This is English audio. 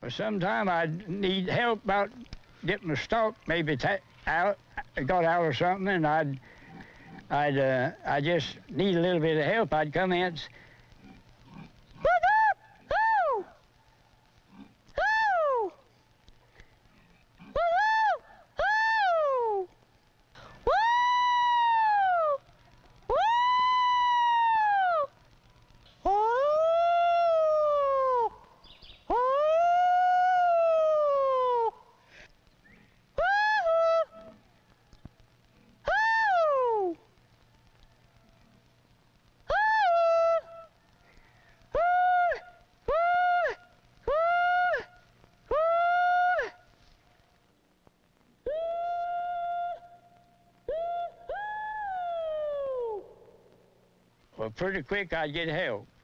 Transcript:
Sometime I'd need help about getting the stalk maybe out, got out or something, and I just need a little bit of help. I'd come in and well, pretty quick I'd get help.